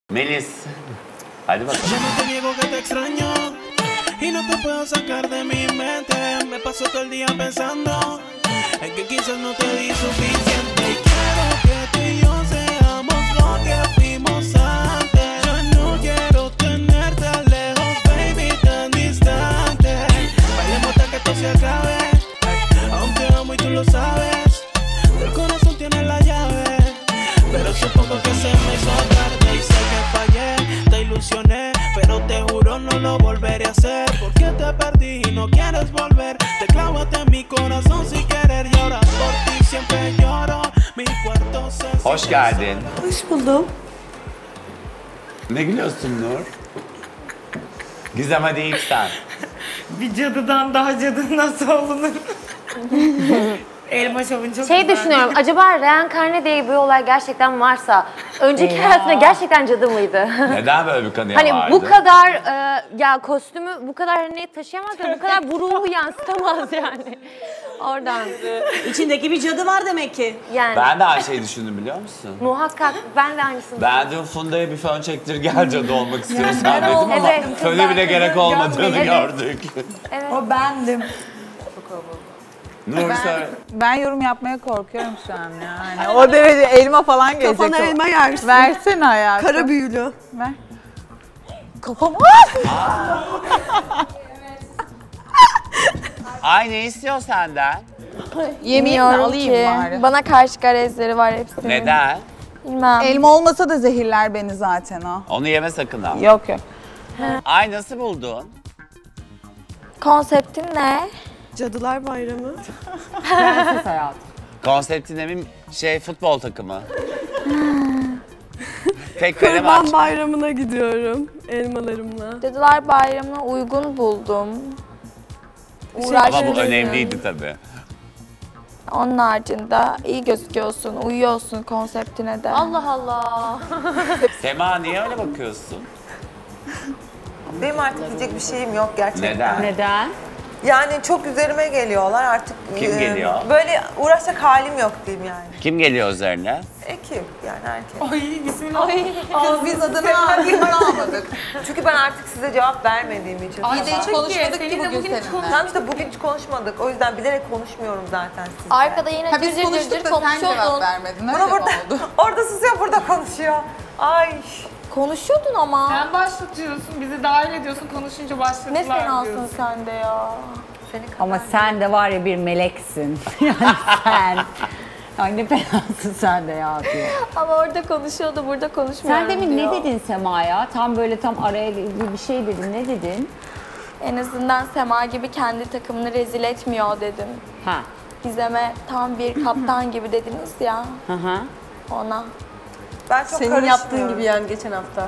Melis. Hadi bakalım. Y no te puedo sacar de mi mente. Me paso todo el día pensando en que quizás no te di suficiente. Y quiero que tú y yo seamos lo que fuimos antes. Yo no quiero tenerte lejos, baby, tan distante. Bailemos hasta que esto se acabe. Aún te amo y tú lo sabes. El corazón tiene la llave, pero supongo que se me hizo tarde. Y sé que fallé, te ilusioné, pero te juro no lo volveré a hacer. Porque te perdí y no quieres volver. Te clávate en mi corazón sin querer. Y ahora por ti siempre lloro. Mi cuarto se... Hoş geldin. Hoş buldum. Ne gülüyorsun Nur? Gizem hadi ilk sen. Bir cadıdan daha cadı nasıl olunur? Elma şovun çok güzel. Düşünüyorum, acaba reenkarne diye bir olay gerçekten varsa önceki hayatında gerçekten cadı mıydı? Neden böyle bir kanıya Hani vardı? bu kadar ya kostümü bu kadar hani taşıyamaz ve bu kadar bu ruhu yansıtamaz yani. Oradan. İçindeki bir cadı var demek ki. Yani Ben de aynı şeyi düşündüm biliyor musun? muhakkak ben de aynısını. Ben dün Funda'ya bir fön çektir gel cadı olmak istiyorsan dedim ama Evet. föne bile gerek olmadığını Evet. gördük. O bendim. Nur söyle. Ben yorum yapmaya korkuyorum şu an yani. O derece elma falan gelecek. Kafana elma yersin. Versene hayatım. Kara büyülü. Ver. Kafam. Ay ne istiyor senden? Yemeğimi alayım bari. Bana karşı garezleri var hepsinin. Neden? Bilmem. Elma olmasa da zehirler beni zaten o. Onu yeme sakın ha. Yok yok. Ay nasıl buldun? Konseptin ne? Cadılar Bayramı. Konseptinde bir futbol takımı. Tek kalem aç. Kurban Bayramı'na gidiyorum elmalarımla. Cadılar Bayramı'na uygun buldum. Ama bu önemliydi tabii. Onun haricinde iyi gözüküyorsun, uyuyorsun konseptine de. Allah Allah. Sema niye öyle bakıyorsun? Benim artık diyecek bir şeyim yok gerçekten. Neden? Yani çok üzerime geliyorlar artık. Kim geliyor? Böyle uğraşacak halim yok diyeyim yani. Kim geliyor üzerine? Ekip yani erkek. Ay bismillah. Kız biz adına almadık. Çünkü ben artık size cevap vermediğim için. Ay, Biz de hiç çok konuşmadık iyi. ki Seninle bugün bugün hiç seninle. Tamam işte bugün hiç konuşmadık. O yüzden bilerek konuşmuyorum zaten sizle. Arkada yine Ha biz cırcır konuştuk cırcır da sen cevap konuşuyordun. vermedin. Buna Öyle burada, oldu. orada susuyor, burada konuşuyor. Ay. Konuşuyordun ama. Sen başlatıyorsun, bizi dahil ediyorsun, konuşunca başladılar Ne fenasın diyorsun. sen de ya. Ama sen de var ya bir meleksin. Yani sen. Ay ne fenasın sen de ya diyor. Ama orada konuşuyordu, burada konuşmuyorum Sen demin diyor. ne dedin Sema'ya? Tam böyle tam araya bir şey dedin. Ne dedin? En azından Sema gibi kendi takımını rezil etmiyor dedim. Ha. Gizem'e tam bir kaptan gibi dediniz ya Hı hı. ona. Ben çok Senin karışmıyorum. yaptığın gibi yani geçen hafta.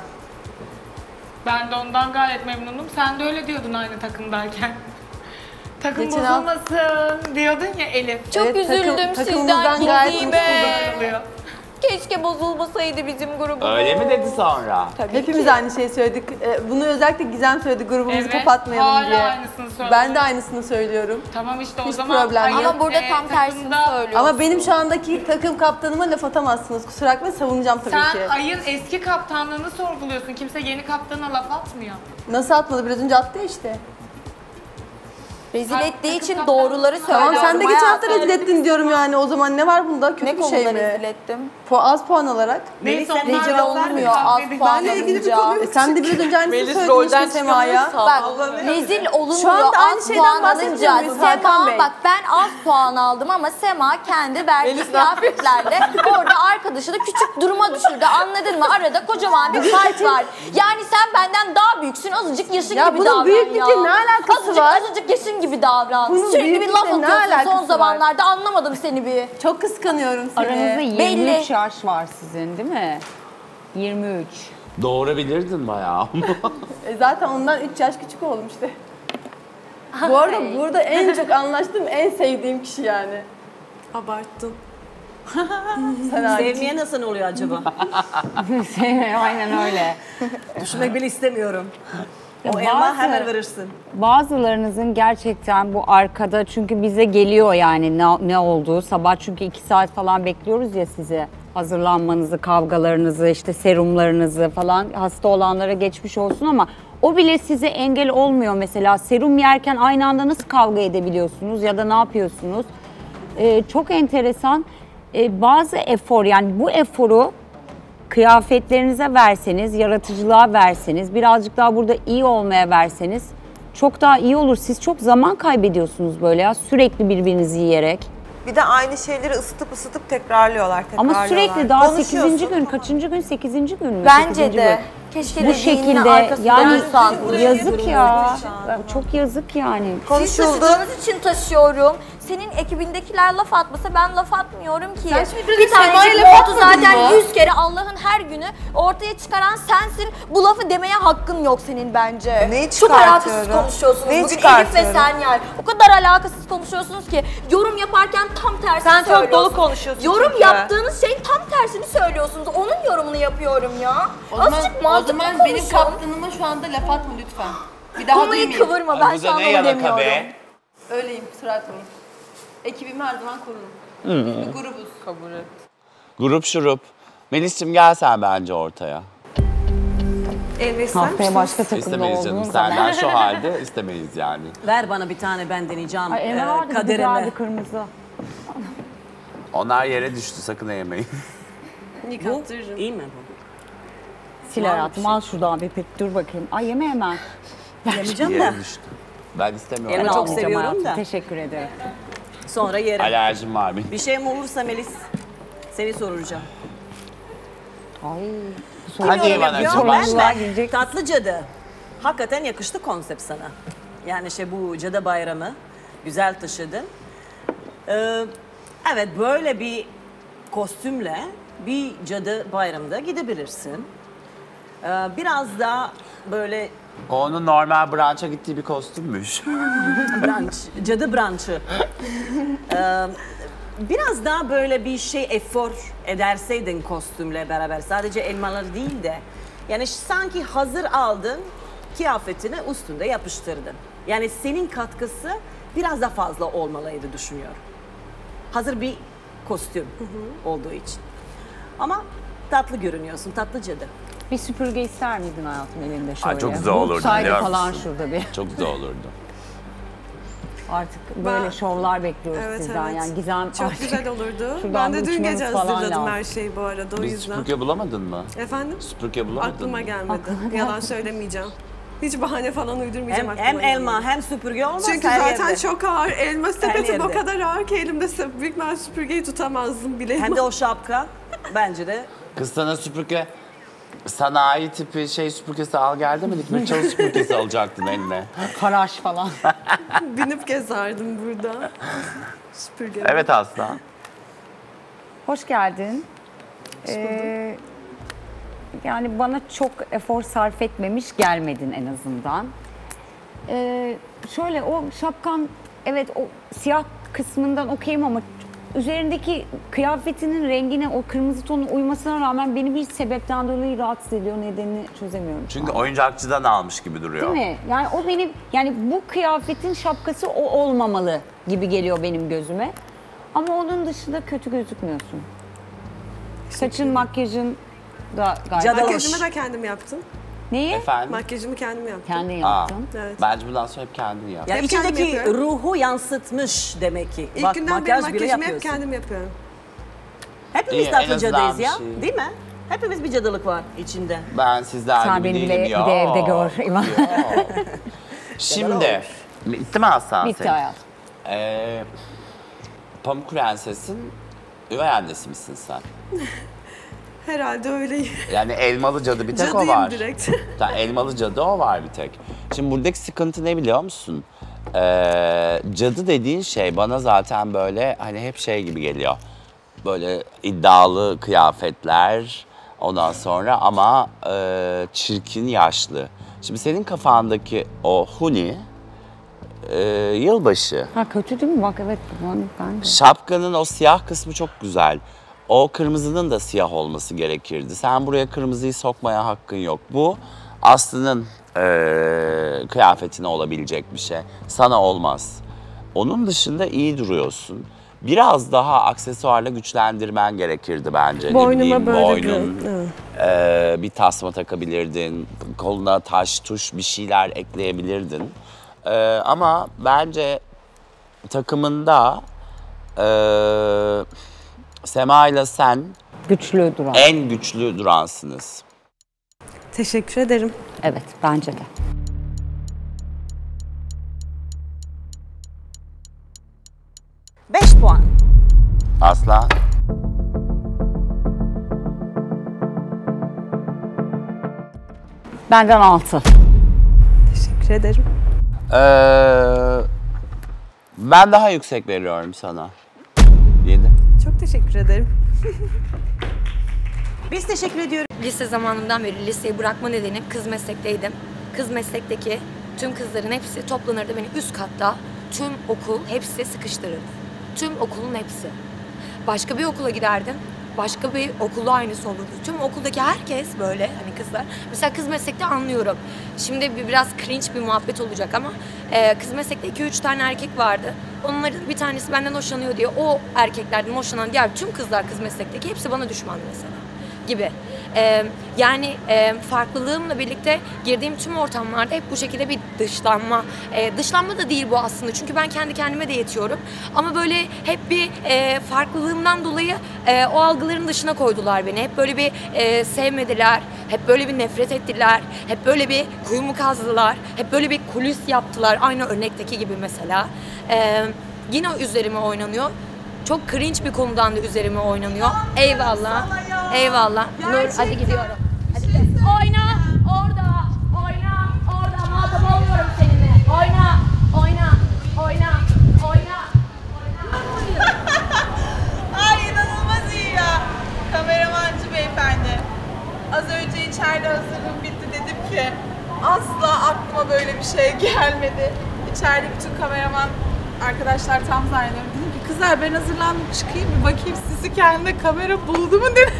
Ben de ondan gayet memnunum. Sen de öyle diyordun aynı takımdayken. Takım Geçen bozulmasın diyordun ya Elif. Çok Evet, üzüldüm takımımızdan sizden gayet Gizem'e. Oluyor. Keşke bozulmasaydı bizim grubumuz. Öyle mi dedi sonra? Tabii Hepimiz ki. aynı şeyi söyledik. Bunu özellikle Gizem söyledi grubumuzu Evet, kapatmayalım hala diye. aynısını söylüyor. Ben de aynısını söylüyorum. Tamam işte o Hiç zaman. problem yok. Ama burada tam tersini takımda- söylüyor. Ama benim şu andaki takım kaptanıma laf atamazsınız. Kusura bakmayın, savunacağım tabii Sen ki. Ay'ın eski kaptanlığını sorguluyorsun. Kimse yeni kaptana laf atmıyor. Nasıl atmadı? Biraz önce attı ya işte. Rezil ettiği için doğruları söylüyor. Tamam sen de geçen hafta rezil ettin diyorum yani. O zaman ne var bunda? Kötü Ne bir konuda şey mi? rezil ettim? Az puan alarak. Neyse Rezil onlar da olmuyor az puan Benle ilgili bir alınca. konu sen de biraz önce aynısını söyledin işte Sema'ya. Bak rezil olunmuyor Şu anda aynı az şeyden puan bahsetmiyor alınca. muyuz Hakan Sema Bey? bak ben az puan aldım ama Sema kendi verdiği kıyafetlerle orada arkadaşını küçük duruma düşürdü. Anladın mı? Arada kocaman bir fark var. Yani sen benden daha büyüksün. Azıcık yaşın Ya gibi bunun davran büyüklükle ya. ne alakası var? Azıcık yaşın gibi davran. Bunun Sürekli bir büyüklükle laf ne atıyorsun alakası son var? zamanlarda. Anlamadım seni bir. Çok kıskanıyorum seni. Aranızda 23 Belli. yaş var sizin değil mi? 23. Doğurabilirdin bayağı. Zaten ondan 3 yaş küçük oldum işte. Bu arada burada en çok anlaştığım, en sevdiğim kişi yani. Abarttın. Sen hariç. Sevmeye nasıl oluyor acaba? Aynen öyle. Düşünmek bile istemiyorum. O Ya elma hemen verirsin. Bazılarınızın gerçekten bu arkada çünkü bize geliyor yani ne olduğu. Sabah çünkü 2 saat falan bekliyoruz ya sizi. hazırlanmanızı, kavgalarınızı, işte serumlarınızı falan hasta olanlara geçmiş olsun ama o bile size engel olmuyor mesela. Serum yerken aynı anda nasıl kavga edebiliyorsunuz ya da ne yapıyorsunuz? Çok enteresan. Bazı efor, yani bu eforu kıyafetlerinize verseniz, yaratıcılığa verseniz, birazcık daha burada iyi olmaya verseniz çok daha iyi olur. Siz çok zaman kaybediyorsunuz böyle ya, sürekli birbirinizi yiyerek. Bir de aynı şeyleri ısıtıp tekrarlıyorlar. Ama sürekli daha 8. gün, kaçıncı gün? 8. gün mü? Bence 8. de. gün. Keşke Bu dediğinin şekilde arkasında yani dursan. yazık ya. Çok yazık yani. Siz taşıdığınız için taşıyorum. Senin ekibindekiler laf atmasa ben laf atmıyorum ki. Sen şimdi Bir biraz tanecik Sema'ya laf montu atmadın zaten mı? 100 kere Allah'ın her günü ortaya çıkaran sensin. Bu lafı demeye hakkın yok senin bence. Neyi Çok alakasız çıkartıyorum? konuşuyorsunuz. Neyi Bugün Elif ve çıkartıyorum? sen yani. O kadar alakasız konuşuyorsunuz ki yorum yaparken tam tersini Sen çok söylüyorsunuz. dolu konuşuyorsun Yorum çünkü. yaptığınız şeyin tam tersini söylüyorsunuz. Onun yorumunu yapıyorum ya. Azıcık mantıklı benim konuşun. kaptanıma şu anda laf atma lütfen. Bir daha Konuyu duymayayım. kıvırma, ben şu an ne onu yalaka demiyorum. be? Öyleyim, kusura bakmayın. Ekibimi her zaman korurum. Biz bir grubuz. Kabul et. Grup şurup. Melis'cim gel sen bence ortaya. Elbise ister Haftaya misiniz? başka takımda İstemeyiz canım. olduğum zaman. Senden şu halde istemeyiz yani. Ver bana bir tane, ben deneyeceğim Ay Emre vardı bir kaderimi. güzeldi kırmızı. Onlar yere düştü, sakın yemeyin. Yıkattırırım. İyi mi bu? Sil hayatım, al şuradan bir pek dur bakayım. Ay yeme hemen. Yemeyeceğim de. Yere düştü. Ben istemiyorum. Elma çok Almayacağım seviyorum hayatım, da. Teşekkür ederim. Sonra yerim. Alerjim var benim. Bir şeyim olursa Melis seni soracağım. Ay. Hadi Ivana. Vallahi gidecek. Tatlı cadı. Hakikaten yakıştı konsept sana. Yani bu cadı bayramı güzel taşıdın. Evet, böyle bir kostümle bir cadı bayramda gidebilirsin. Biraz da böyle Onun normal branşa gittiği bir kostümmüş. branş, cadı branşı. Biraz daha böyle bir efor ederseydin kostümle beraber. Sadece elmaları değil de. Yani sanki hazır aldın, kıyafetini üstünde yapıştırdın. Yani senin katkısı biraz daha fazla olmalıydı düşünüyorum. Hazır bir kostüm olduğu için. Ama tatlı görünüyorsun, tatlı cadı. Bir süpürge ister miydin hayatım elinde şöyle? Ay, çok güzel olurdu, Bulsaydı biliyor falan musun? şurada bir. Çok güzel olurdu. Artık böyle şovlar bekliyoruz Evet, sizden. evet. Yani Gizem Çok artık güzel olurdu. şuradan Ben de bir dün gece uçmamız falan hazırladım lazım. her şeyi bu arada o Bir yüzden. süpürge bulamadın mı? Efendim? Süpürge bulamadın Aklıma mı? gelmedi. Yalan söylemeyeceğim. Hiç bahane falan uydurmayacağım Hem aklıma elma gelmedi. hem süpürge olmaz Çünkü her zaten yerde. çok ağır. Elma sepetim o yerde. kadar ağır ki elimde büyük ben süpürgeyi tutamazdım bile. Hem de o şapka bence de. Kız sana süpürge, sanayi tipi süpürgesi al gel demedik mi? Çalı süpürgesi alacaktın eline. Faraş falan. Binip gezerdim burada. Süpürge. Evet Aslan. Hoş geldin. Yani bana çok efor sarf etmemiş gelmedin en azından. Şöyle o şapkan, evet o siyah kısmından okeyim ama üzerindeki kıyafetinin rengine, o kırmızı tonu uymasına rağmen beni bir sebepten dolayı rahatsız ediyor. Nedenini çözemiyorum. Çünkü oyuncakçıdan almış gibi duruyor. Değil mi? Yani o benim, yani bu kıyafetin şapkası o olmamalı gibi geliyor benim gözüme. Ama onun dışında kötü gözükmüyorsun. Saçın, makyajın da gayet... Makyajımı da kendim yaptım. Neyi? Efendim? Makyajımı kendim yaptım. Kendin Aa, yaptın. Evet. bence bundan sonra hep kendin yap. Yani Hep kendim içindeki yapıyorum. ruhu yansıtmış demek ki. İlk Bak, günden beri makyaj bile makyajımı hep yapıyorsun. kendim yapıyorum. Hepimiz İyi, en tatlı azından cadıyız bir ya, şey. değil mi? Hepimiz bir cadılık var içinde. Ben sizler Sen gibi beni değilim bir ya. de evde gör. İvan. Şimdi, bitti mi Aslan Bitti senin? hayatım. Pamuk Prenses'in üvey annesi misin sen? Herhalde öyleyim. Yani elmalı cadı bir tek o Cadıyım var. direkt. Yani elmalı cadı o var bir tek. Şimdi buradaki sıkıntı ne biliyor musun? Cadı dediğin şey bana zaten böyle hani hep gibi geliyor. Böyle iddialı kıyafetler ondan sonra ama çirkin yaşlı. Şimdi senin kafandaki o huni yılbaşı. Ha kötü değil mi? Bak evet. Ben de. Şapkanın o siyah kısmı çok güzel. O kırmızının da siyah olması gerekirdi. Sen buraya kırmızıyı sokmaya hakkın yok. Bu Aslı'nın kıyafetine olabilecek bir şey. Sana olmaz. Onun dışında iyi duruyorsun. biraz daha aksesuarla güçlendirmen gerekirdi bence. Ne Boynuma bileyim, böyle boynun, evet. bir tasma takabilirdin, koluna taş tuş bir şeyler ekleyebilirdin. Ama bence takımında Sema ile sen Güçlü duran. en güçlü duransınız. Teşekkür ederim. Evet, bence de. Beş puan. Aslan. Benden 6. Teşekkür ederim. Ben daha yüksek veriyorum sana. 7. Çok teşekkür ederim. Biz teşekkür ediyoruz. Lise zamanından beri liseyi bırakma nedenim kız meslekteydim. Kız meslekteki tüm kızların hepsi toplanırdı beni üst katta. Tüm okul hepsi sıkıştırırdı. Tüm okulun hepsi. Başka bir okula giderdim. Başka bir okulda aynısı olurdu. Tüm okuldaki herkes böyle hani kızlar. Mesela kız meslekte anlıyorum. Şimdi biraz cringe bir muhabbet olacak ama kız meslekte 2-3 tane erkek vardı. Onların bir tanesi benden hoşlanıyor diye o erkeklerden hoşlanan diğer tüm kızlar kız meslekteki hepsi bana düşman mesela gibi. Yani farklılığımla birlikte girdiğim tüm ortamlarda hep bu şekilde bir dışlanma. Dışlanma da değil bu aslında çünkü ben kendi kendime de yetiyorum. Ama böyle hep bir farklılığımdan dolayı o algıların dışına koydular beni. Hep böyle bir sevmediler, hep böyle bir nefret ettiler, hep böyle bir kuyumu kazdılar, hep böyle bir kulis yaptılar. Aynı örnekteki gibi mesela. Yine üzerime oynanıyor. Çok cringe bir konudan da üzerime oynanıyor. Eyvallah. Eyvallah. Nur hadi gidiyorum. Hadi oyna orada. Oyna orada. Muhatap olmuyorum seninle. Oyna. Oyna. Oyna. Oyna. Ay inanılmaz iyi ya. Kameramancı beyefendi. Az önce içeride hazırlığım bitti dedim ki asla aklıma böyle bir şey gelmedi. İçeride bütün kameraman arkadaşlar tam zannediyorum. Dedim ki kızlar ben hazırlandım çıkayım bir bakayım sizi kendine kamera buldu mu dedim.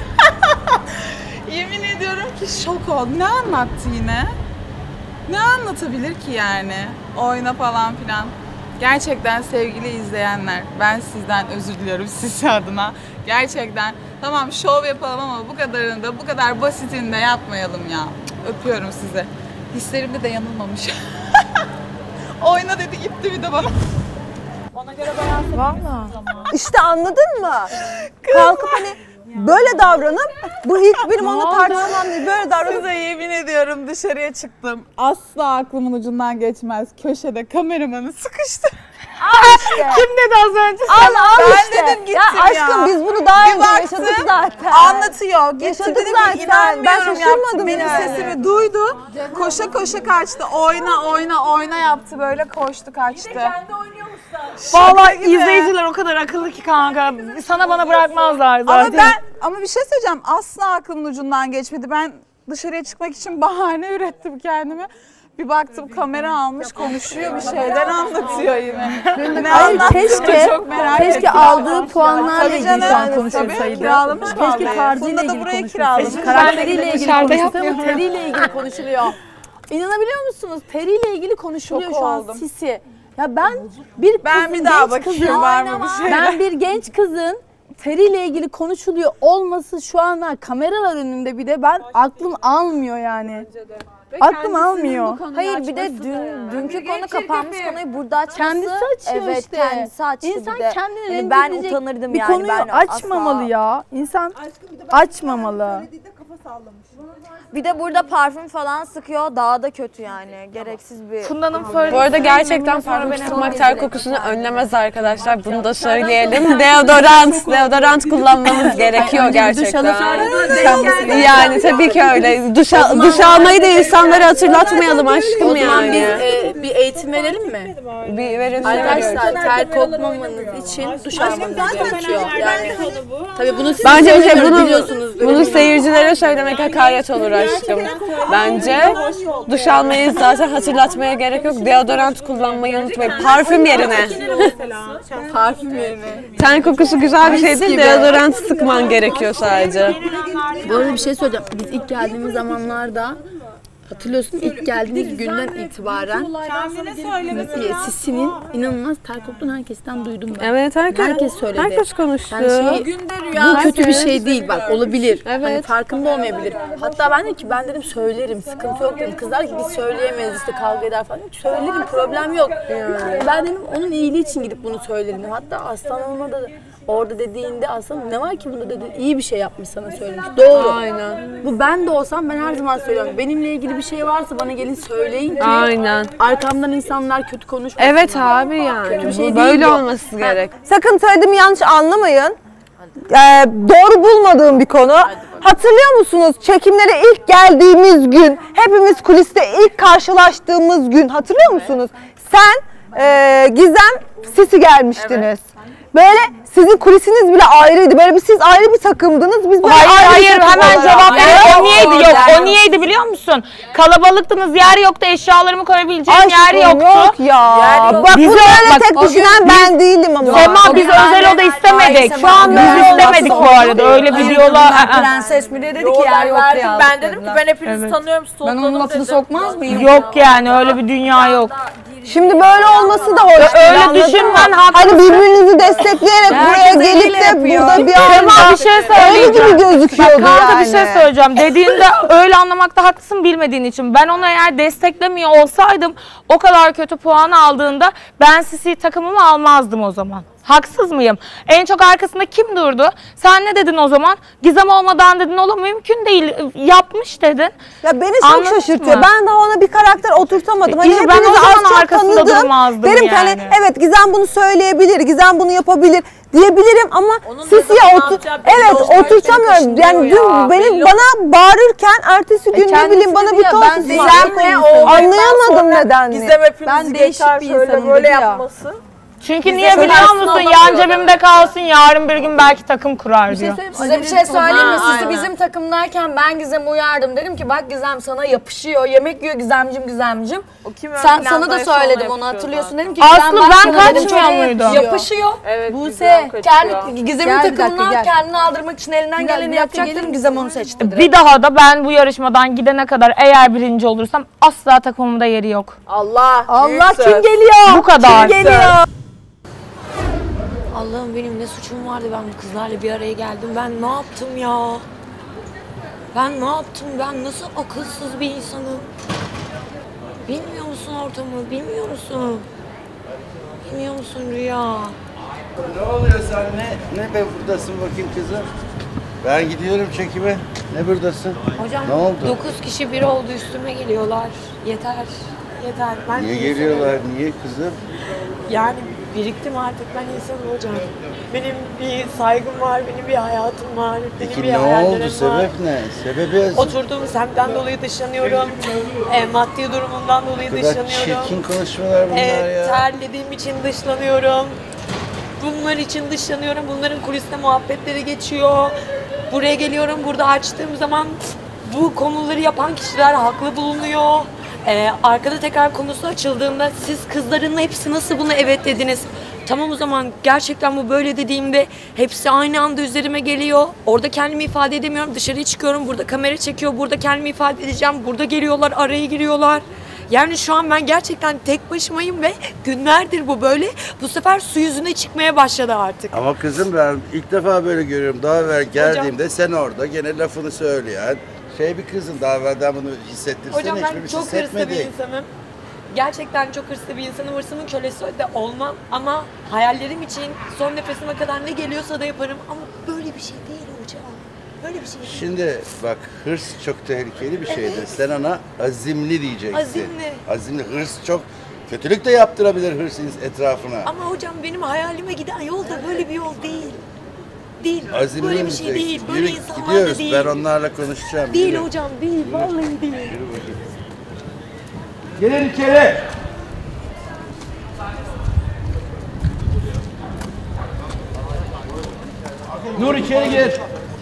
Yemin ediyorum ki şok oldum. Ne anlattı yine? Ne anlatabilir ki yani? Oyna falan filan. Gerçekten sevgili izleyenler, ben sizden özür diliyorum siz adına. Gerçekten tamam şov yapalım ama bu kadarını da bu kadar basitini de yapmayalım ya. Öpüyorum sizi. Hislerimde de yanılmamış. Oyna dedi gitti bir de bana. Ona göre ben Valla. İşte anladın mı? Kalkıp hani böyle davranıp bu ilk benim onunla tartışmam değil. Böyle davranıp size yemin ediyorum dışarıya çıktım. Asla aklımın ucundan geçmez. Köşede kameramanı sıkıştı. Kim dedi az önce? Ben işte. dedim gittim ya. Aşkım biz bunu daha önce yaşadık zaten. Anlatıyor. Gitti Yaşadık dedim zaten. ki inanmıyorum Ben şaşırmadım yaptı. Benim yani. sesimi duydu. Koşa koşa kaçtı. Oyna oyna oyna yaptı. Böyle koştu kaçtı. Bir de kendi oynuyormuşsa. Vallahi izleyiciler o kadar akıllı ki kanka. Sana bana bırakmazlar zaten. Ama bir şey söyleyeceğim. Asla aklımın ucundan geçmedi. Ben dışarıya çıkmak için bahane ürettim kendime. Bir baktım kamera almış konuşuyor bir şeyler anlatıyor yine. Hayır keşke ettim. aldığı puanlarla Tabii ilgili canım, şu an tabii, konuşulsaydı. kiralamış Keşke vallahi. tarzıyla Funda da ilgili burayı kiralamış. konuşulsaydı. Karakteriyle ilgili Dışarıda konuşulsaydı ama yapmıyor. teriyle ilgili konuşuluyor. İnanabiliyor musunuz? Teriyle ilgili konuşuluyor Şok şu an oldum. Sisi. Ya ben bir Bir daha bakayım var mı bir şey. Ben bir genç kızın teriyle ilgili konuşuluyor olması şu an kameralar önünde bir de ben aklım almıyor yani. Aklım almıyor. Hayır bir de dünkü konu kapanmış konuyu burada açması. Kendisi açıyor evet, işte. kendisi açtı İnsan bir de. kendini Yani ben rencide utanırdım edecek bir yani. konuyu Ben açmamalı asla. ya. İnsan açmamalı. Bir de burada parfüm falan sıkıyor. Daha da kötü yani. Gereksiz bir... Funda'nın fırını. Bu arada gerçekten parfüm sıkmak ter kokusunu önlemez arkadaşlar. Bunu da söyleyelim. Deodorant kullanmamız gerekiyor gerçekten. Yani tabii ki öyle. Duş almayı da insanlara hatırlatmayalım aşkım yani. Bir eğitim verelim mi? Bir verin. Arkadaşlar ter kokmamanız için duş almanız gerekiyor. Yani tabii bunu siz Bence biliyorsunuzdur. bunu seyircilere söylemek hakaret olur aşkım. Bence duş almayı zaten hatırlatmaya gerek yok. Deodorant kullanmayı unutmayın. Parfüm yerine. Parfüm yerine. Ten kokusu güzel bir şey değil. Deodorant sıkman gerekiyor sadece. Bu arada bir şey söyleyeceğim. Biz ilk geldiğimiz zamanlarda Hatırlıyorsun ilk geldiğiniz günden itibaren Sisi'nin inanılmaz ter koktuğunu herkesten duydum ben. Evet, herkes söyledi. Herkes konuştu. Yani bu kötü bir şey değil bak, olabilir. Evet. Hani farkında olmayabilir. Hatta ben dedim söylerim, sıkıntı yok dedim. Kızlar ki biz söyleyemeyiz işte kavga eder falan. Söylerim, problem yok. Ben dedim onun iyiliği için gidip bunu söylerim. Hatta Aslan Hanım'a da orada dediğinde Aslan ne var ki bunda dedi, iyi bir şey yapmış sana söylemiş. Doğru. Aynen. Bu ben de olsam ben her zaman söylüyorum. Benimle ilgili bir şey varsa bana gelin söyleyin ki Aynen. arkamdan insanlar kötü konuşmasın. Evet abi yani. Kötü bir şey Böyle değil olması gerek. Sakın söylediğimi yanlış anlamayın. Doğru bulmadığım bir konu. Hatırlıyor musunuz çekimlere ilk geldiğimiz gün, hepimiz kuliste ilk karşılaştığımız gün hatırlıyor musunuz? Sen, Gizem, Sisi gelmiştiniz. Böyle sizin kulisiniz bile ayrıydı. Böyle siz ayrı bir takımdınız. Biz böyle Hayır hemen cevap ver. O niyeydi? Yok. O niyeydi biliyor musun? Kalabalıktınız, yer yoktu, eşyalarımı koyabileceğim yer yoktu. Yok ya. Bak bunu öyle tek düşünen ben değilim ama. Sema biz özel oda istemedik. Şu an biz istemedik bu arada. Öyle bir diyorlar. Prenses mi dedi ki yer yoktu ya. Ben dedim ki ben hepinizi tanıyorum. Ben onun lafını sokmaz mıyım? Yok yani öyle bir dünya yok. Şimdi böyle olması da hoş. Öyle düşünmen haklısın. Hani birbirinizi destekleyerek buraya gelip de burada bir anda bir şey söyleyeceğim. öyle gibi gözüküyordu yani. Bir şey söyleyeceğim. Dediğinde öyle anlamakta haklısın bilmediğin için. Ben onu eğer desteklemiyor olsaydım o kadar kötü puan aldığında ben Sisi takımımı almazdım o zaman. Haksız mıyım? En çok arkasında kim durdu? Sen ne dedin o zaman? Gizem olmadan dedin, ola mümkün değil. Yapmış dedin. Ya beni çok şaşırtıyor. Ben daha ona bir karakter oturtamadım. Hani ben o zaman arkasında durmazdım derim ki hani evet Gizem bunu söyleyebilir, Gizem bunu yapabilir diyebilirim ama Sisi'ye oturtamıyorum. Yani dün bana bağırırken ertesi gün ne bileyim bana bir ton anlayamadım neden. Gizem hepimizi geçer şöyle böyle yapması. Çünkü niye biliyor musun? Yan cebimde kalsın, yarın bir gün belki takım kurar diyor. Size bir şey söyleyeyim mi? Sizi bizim takımdayken ben Gizem'i uyardım. Dedim ki bak Gizem sana yapışıyor. Yemek yiyor Gizemcim. Sana da söyledim onu hatırlıyorsun. Dedim ki Aslı ben kaçmıyor muydum? Yapışıyor. Evet. Buse Gizem'in takımından kendini aldırmak için elinden geleni yapacaktım. Gizem onu seçti. Bir daha da ben bu yarışmadan gidene kadar eğer birinci olursam asla takımımda yeri yok. Allah kim geliyor? Bu kadar. Kim geliyor? Allah'ım benim ne suçum vardı, ben bu kızlarla bir araya geldim. Ben ne yaptım ya? Ben ne yaptım? Ben nasıl akılsız bir insanım? Bilmiyor musun ortamı? Bilmiyor musun? Bilmiyor musun Rüya? Ne oluyor sen? Ne be buradasın bakayım kızım? Ben gidiyorum çekime. Ne buradasın? Hocam ne oldu? 9 kişi bir oldu, üstüme geliyorlar. Yeter. Ben niye geliyorlar? Niye kızım? Yani biriktim artık, ben insan olacağım. Benim bir saygım var, benim bir hayatım var, benim bir hayallerim var. Ne oldu? Sebep ne? Sebebi... Oturduğum semtten dolayı dışlanıyorum. Maddi durumumdan dolayı dışlanıyorum. Çirkin konuşmalar bunlar ya. Terlediğim için dışlanıyorum. Bunlar için dışlanıyorum. Bunların kuliste muhabbetleri geçiyor. Buraya geliyorum, burada açtığım zaman bu konuları yapan kişiler haklı bulunuyor. Arkada tekrar konusu açıldığında siz kızların hepsi nasıl buna evet dediniz? Tamam o zaman gerçekten bu böyle dediğimde hepsi aynı anda üzerime geliyor. Orada kendimi ifade edemiyorum. Dışarıya çıkıyorum. Burada kamera çekiyor. Burada kendimi ifade edeceğim. Burada geliyorlar, araya giriyorlar. Yani şu an ben gerçekten tek başımayım ve günlerdir bu böyle. Bu sefer su yüzüne çıkmaya başladı artık. Ama kızım ben ilk defa böyle görüyorum. Daha evvel geldiğimde sen orada gene lafını söyleyen bir kızın, daha evvelden bunu hissettirsene. Hocam ben çok hırslı bir insanım. Gerçekten çok hırslı bir insanım. Hırsımın kölesi de olmam ama hayallerim için son nefesime kadar ne geliyorsa da yaparım. Ama böyle bir şey değil hocam. Böyle bir şey değil. Şimdi bak, hırs çok tehlikeli bir şeydir. Evet. Sen ona azimli diyeceksin. Azimli. Hırs çok kötülük de yaptırabilir hırsınız etrafına. Ama hocam benim hayalime giden yol da böyle bir yol değil. Değil. Azimli böyle bir şey değil. Böyle insanlar gidiyoruz. da değil. Ben onlarla konuşacağım. Değil hocam, değil. Vallahi değil. Gelin içeri. Nur içeri gir.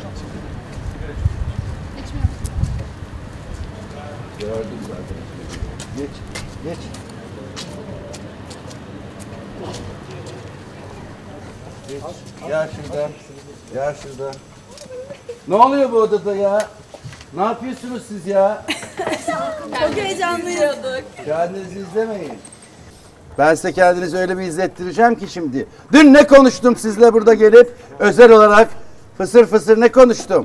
Gördüm zaten. Geç. Gel şuradan. Ne oluyor bu odada ya? Ne yapıyorsunuz siz ya? Çok heyecanlıyız. Kendinizi izlemeyin. Ben size kendinizi öyle bir izlettireceğim ki şimdi. Dün ne konuştum sizle burada gelip özel olarak fısır fısır ne konuştum?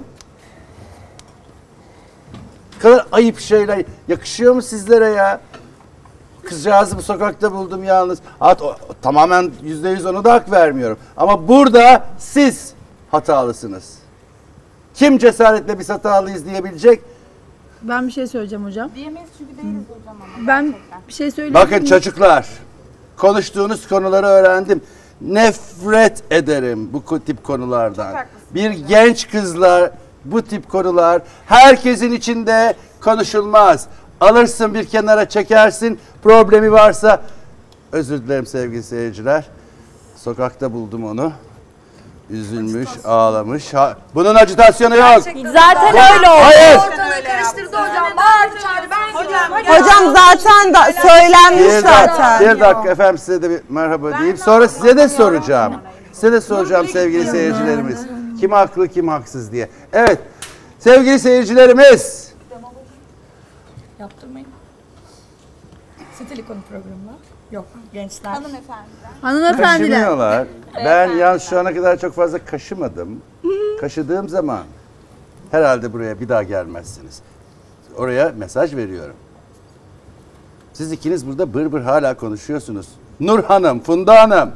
Bu kadar ayıp şeyler yakışıyor mu sizlere ya? Kızcağızı bu sokakta buldum yalnız. Tamamen %100 onu da hak vermiyorum. Ama burada siz hatalısınız. Kim cesaretle biz hatalıyız diyebilecek? Ben bir şey söyleyeceğim hocam. Diyemeyiz çünkü değiliz hocam ama. Ben bir şey söyleyeyim. Bakın çocuklar, konuştuğunuz konuları öğrendim. Nefret ederim bu tip konulardan. Bir genç kızlar bu tip konular herkesin içinde konuşulmaz. Alırsın bir kenara çekersin, problemi varsa, özür dilerim sevgili seyirciler. Sokakta buldum onu. Üzülmüş, ağlamış. Bunun acitasyonu yok. Zaten öyle oldu. Hayır. Ortalığı karıştırdı hocam. Bağırdı çağırdı. Ben Hocam zaten söylenmiş zaten. Bir dakika efendim, size de bir merhaba diyeyim. Sonra size de soracağım. Size de soracağım sevgili seyircilerimiz. Kim haklı kim haksız diye. Evet sevgili seyircilerimiz. Yaptırmayın. Stilikon programı. Yok gençler. Hanımefendiler. Kaşımıyorlar. Ben yalnız şu ana kadar çok fazla kaşımadım. Kaşıdığım zaman herhalde buraya bir daha gelmezsiniz. Oraya mesaj veriyorum. Siz ikiniz burada bır bır hala konuşuyorsunuz. Nur Hanım, Funda Hanım.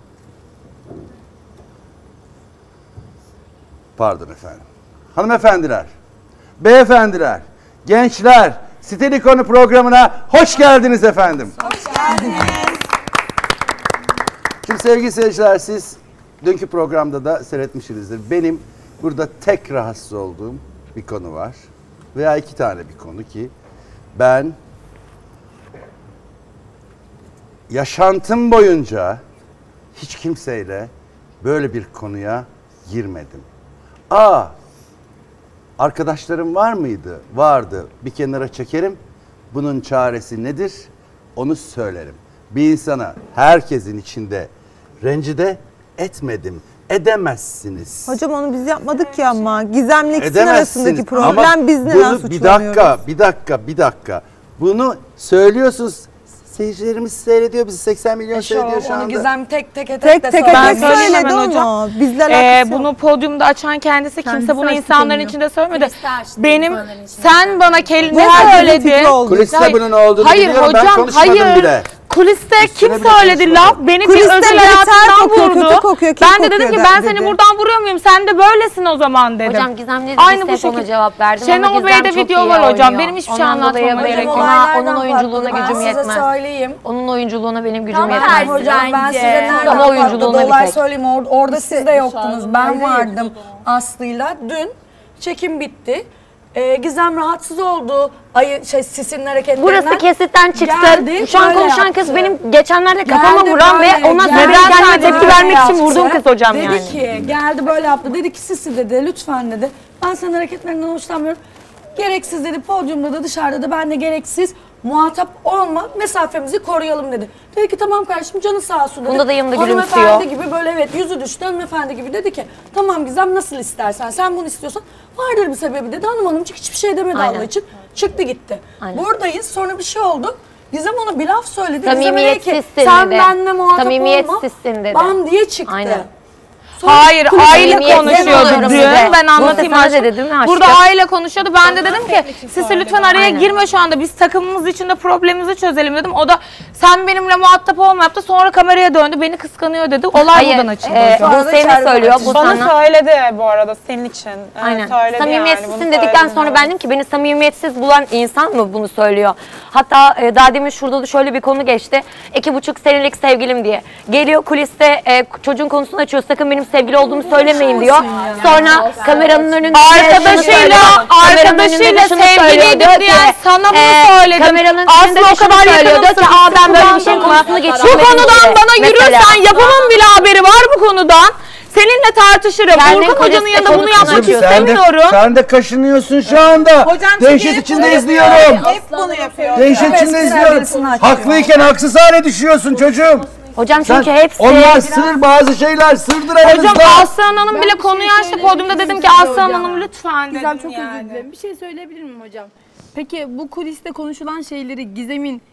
Pardon efendim. Hanımefendiler, beyefendiler, gençler, Stilikonu programına hoş geldiniz efendim. Hoş geldiniz. Şimdi sevgili seyirciler, siz dünkü programda da seyretmişsinizdir. Benim burada tek rahatsız olduğum bir konu var. Veya iki tane bir konu ki ben yaşantım boyunca hiç kimseyle böyle bir konuya girmedim. Arkadaşlarım var mıydı? Vardı. Bir kenara çekerim. Bunun çaresi nedir? Onu söylerim. Bir insana herkesin içinde rencide etmedim. Edemezsiniz. Hocam onu biz yapmadık ki ama. Gizem'le ikisinin Edemezsiniz. arasındaki problem biz neden suçlanıyoruz? Bir dakika. Bunu söylüyorsunuz. Seyircilerimiz seyrediyor. Bizi 80 milyon seyrediyor şu anda. Onu Gizem tek söyledi ama bizle alakası bunu podyumda açan kendisi kimse bunu insanların içinde söylemedi. Benim sen bana ne söyledin? Kuliste bunun olduğunu biliyorum. Hocam, ben konuşmadım bile. Kuliste kim söyledi laf? Beni bir özel hayatından vurdu. Ben de dedim ki ben seni buradan vuruyor muyum? Sen de böylesin o zaman dedim. Hocam Gizem ne Aynı bu dediyse ona şekilde cevap verdim Şenol ama Gizem Bey'de çok video iyi var hocam. oynuyor. Benim hiçbir şey Ondan dolayı anlatmama gerek yok. Onun oyunculuğuna gücüm yetmez. Söyleyeyim. Onun oyunculuğuna benim gücüm Tamam, yetmez. hocam ben size nerede ama oyunculuğuna bir olay tek. söyleyeyim. Orada siz de yoktunuz. Ben vardım Aslı'yla. Dün çekim bitti. Gizem rahatsız oldu. Sisin hareketlerinden. Burası kesitten çıksın. Geldi, Şu an böyle konuşan yaptı. kız benim geçenlerde kafama Geldi vuran böyle, ve ondan sonra geldi ben kendime böyle tepki vermek için yaptı. vurduğum kız hocam dedi yani. Dedi ki geldi böyle yaptı. Dedi ki Sisi dedi lütfen dedi. Ben senin hareketlerinden hoşlanmıyorum. Gereksiz dedi podyumda da dışarıda da ben de gereksiz muhatap olma mesafemizi koruyalım dedi. Dedi ki tamam kardeşim canı sağ olsun dedi. Bunda da yanımda Hanımefendi gülümsüyor. gibi böyle evet yüzü düştü hanımefendi gibi dedi ki tamam Gizem nasıl istersen sen bunu istiyorsan vardır bir sebebi dedi. Hanımcık hiçbir şey demedi Aynen. Allah için. Çıktı gitti. Aynen. Buradayız sonra bir şey oldu. Gizem ona bir laf söyledi. Samimiyetsizsin sen dedi. benimle muhatap olma. Samimiyetsizsin dedi. Bam diye çıktı. Aynen. Hayır, aile Samimiyetsiz konuşuyordu oluyorum dün. size. Ben anlatayım Burada aşkım. dedim mi aşkım? Burada aile konuşuyordu. Ben de dedim ki Sisi lütfen araya girme şu anda. Biz takımımız içinde problemimizi çözelim dedim. O da sen benimle muhatap olma yaptı. Sonra kameraya döndü. Beni kıskanıyor dedi. Olay buradan açıldı. Bu seni söylüyor. Bu Bana sana. söyledi bu arada senin için. Aynen. Söyledi Samimiyetsizsin yani, bunu dedikten söyledim sonra yani. ben dedim ki beni samimiyetsiz bulan insan mı bunu söylüyor? Hatta daha demin şurada da şöyle bir konu geçti. 2,5 senelik sevgilim diye. Geliyor kuliste çocuğun konusunu açıyor. Sakın benim sevgili olduğumu söylemeyin diyor. Sonra kameranın önünde arkadaşıyla sevgiliydim diye sana bunu söyledim. Kameranın Aslı önünde o kadar söylüyor diyor ki ben böyle bir şeyin konusunu geçirmedim. Bu konudan bana yürürsen yapamam bile haberi var bu konudan. Seninle tartışırım. Burkan Hoca'nın yanında bunu yapmak istemiyorum. Sen de kaşınıyorsun şu anda. Dehşet içinde izliyorum. Hep bunu yapıyor. Dehşet içinde izliyorum. Haklıyken haksız hale düşüyorsun çocuğum. Hocam çünkü hepsi... Onlar sır, bazı şeyler sırdır aranızda. Hocam Aslan Hanım bile konuyu açtı podyumda dedim ki Aslan Hanım lütfen dedim Gizem çok yani. özür dilerim. Bir şey söyleyebilir miyim hocam? Peki bu kuliste konuşulan şeyleri Gizem'in,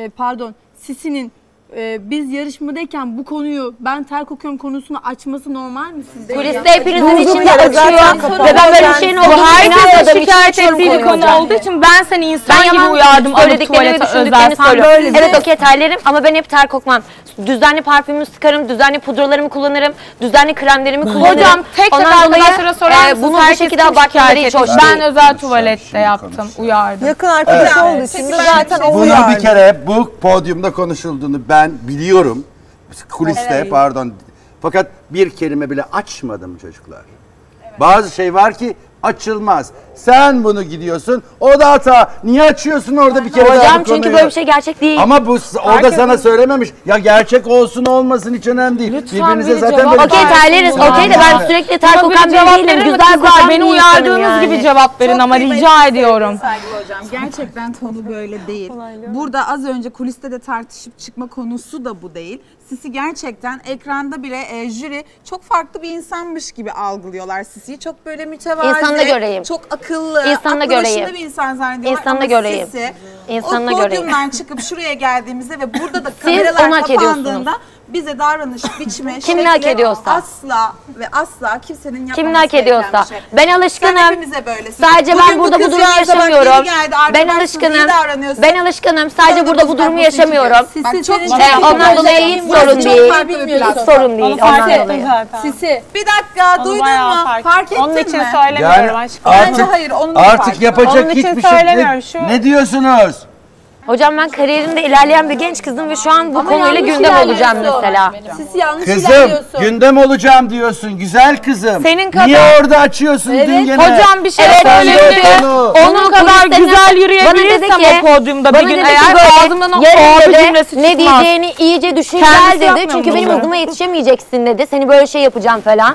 Sisi'nin biz yarışmadayken bu konuyu ben ter kokuyorum konusunu açması normal mi sizce? Kuliste hepinizin içinde açıyor ve ben böyle bir şeyin olduğunu herkesin şikayet ettiği bir konu olduğu için ben seni insan gibi uyardım alıp tuvalete özel. Sen böyle evet okey terlerim ama ben hep ter kokmam. Düzenli parfümümü sıkarım, düzenli pudralarımı kullanırım, düzenli kremlerimi kullanırım. Hocam tek arkadaşlara sorar mısınız? Bunu bu şekilde abartmaları hiç hoş değil. Ben özel tuvalette yaptım, uyardım. Yakın arkadaş olduğu için de zaten o uyardı. Bunu bir kere bu podyumda konuşulduğunu ben biliyorum. Kuliste pardon. Fakat bir kelime bile açmadım çocuklar. Bazı şey var ki açılmaz. Sen bunu gidiyorsun. O da hata. Niye açıyorsun orada bir kere daha bu konuyu? Hocam çünkü böyle bir şey gerçek değil. Ama bu orada sana söylememiş. Ya gerçek olsun olmasın hiç önemli değil. Birbirinize zaten böyle... Okey terleriz. Okey de ben sürekli ter kokan biri değilim. Güzel kokan beni uyardığınız gibi cevap verin ama rica ediyorum. Saygılı hocam. Gerçekten konu böyle değil. Burada az önce kuliste de tartışıp çıkma konusu da bu değil. Sisi gerçekten ekranda bile jüri çok farklı bir insanmış gibi algılıyorlar Sisi'yi. Çok böyle mütevazi. İnsanla göreyim. Çok akıllı. İnsanla göreyim. Bir insan zannediyorlar. İnsanla Ama göreyim. Sisi İnsanla o göreyim. podyumdan çıkıp şuraya geldiğimizde ve burada da Siz kameralar onu hak ediyorsunuz. kapandığında bize davranış biçme Kim ne hak şekli ediyorsa. asla ve asla kimsenin yapmaması Kim ne hak gereken ediyorsa. bir şey. Ben alışkınım. Sen hepimize böylesin. Sadece Bugün ben burada bu durumu kızcağıza bak, yaşamıyorum. yeni geldi, Ben arkadaşsın, alışkınım. iyi davranıyorsun. Ben alışkınım. Sadece burada bu durumu yaşamıyorum. Bak, çok Ondan dolayı hiç sorun değil. Hiç sorun değil. Ondan dolayı. Sisi. Bir dakika duydun mu? Fark ettin mi? Onun için söylemiyorum aşkım. Bence hayır, onun da farkı var. yapacak Onun için hiçbir şey söylemiyorum, şu- Ne diyorsunuz? Hocam ben kariyerimde ilerleyen bir genç kızım ve şu an bu konuyla yanlış gündem olacağım ilerliyorsun. mesela. Sisi yanlış Kızım ilerliyorsun. gündem olacağım diyorsun güzel kızım. Senin kadar- Niye orada açıyorsun dün gene? Hocam bir şey Evet, söyleyebilir. onu. Onun kadar güzel yürüyebilirsem o podyumda bir gün eğer ağzımdan o bir cümlesi ne çıkmaz. diyeceğini iyice düşün Kendisi gel dedi. yapmıyor Çünkü mu benim bunu? hızıma yetişemeyeceksin dedi. Seni böyle şey yapacağım falan.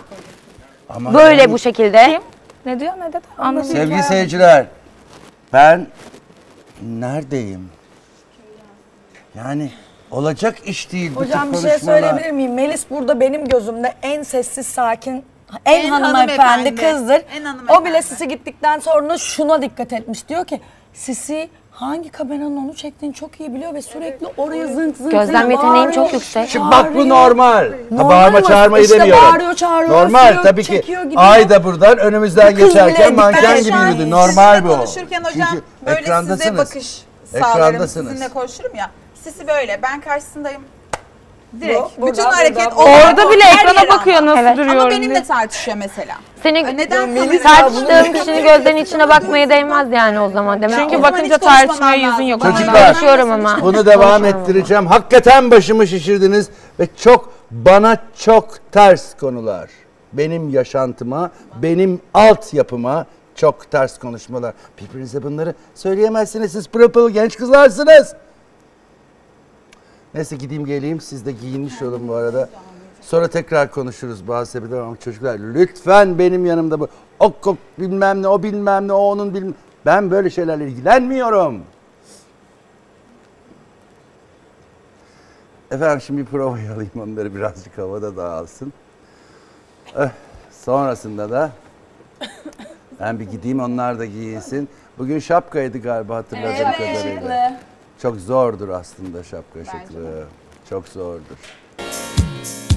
Ama Böyle yani- bu şekilde. Ne diyor ne dedi? Anlamadım. Sevgili seyirciler, ben neredeyim? Yani olacak iş değil bu Hocam tip bir şey konuşmalar. söyleyebilir miyim? Melis burada benim gözümde en sessiz, sakin, en hanımefendi hanımefendi. kızdır. En hanımefendi. O bile Sisi gittikten sonra şuna dikkat etmiş. Diyor ki Sisi hangi kameranın onu çektiğini çok iyi biliyor ve sürekli oraya zınk zınk Gözlem zınk yeteneğim bağırıyor, çok yüksek. Şimdi bak bu çağırıyor. normal. Normal Bağırma ama çağırmayı işte demiyorum. bağırıyor, çağırıyor, Normal sürüyor, tabii ki. çekiyor, gidiyor. Ay da buradan önümüzden Kız bile geçerken dikkat manken et. gibi Şu an yürüdü. Normal bu. Konuşurken hocam Çünkü böyle size ekrandasınız. bakış sağlarım. Ekrandasınız. Sizinle konuşurum ya. Sisi böyle. Ben karşısındayım. Direkt. Bu, bütün burada, hareket burada. Orada bile her ekrana yere bakıyor ama. nasıl Evet. duruyorum Ama benimle diye. tartışıyor mesela. Seni Neden tartıştığım kişinin gözlerinin içine bakmaya değmez yani o zaman. Demek Çünkü o- bakınca tartışmaya yüzün yok. Çocuklar, Konuşuyorum ama. bunu devam ettireceğim. Hakikaten başımı şişirdiniz ve bana çok ters konular. Benim yaşantıma, benim altyapıma çok ters konuşmalar. Birbirinize bunları söyleyemezsiniz. Siz pırıl pırıl genç kızlarsınız. Neyse gideyim geleyim. Siz de giyinmiş olun bu arada. Sonra tekrar konuşuruz bazı sebepler ama çocuklar lütfen benim yanımda bu ok bilmem ne o bilmem ne o onun bilmem. Ben böyle şeylerle ilgilenmiyorum. Efendim şimdi bir provayı alayım onları birazcık havada dağılsın. Sonrasında da ben bir gideyim onlar da giyinsin. Bugün şapkaydı galiba hatırladığım kadarıyla. Çok zordur aslında şapka şıklığı. Çok zordur.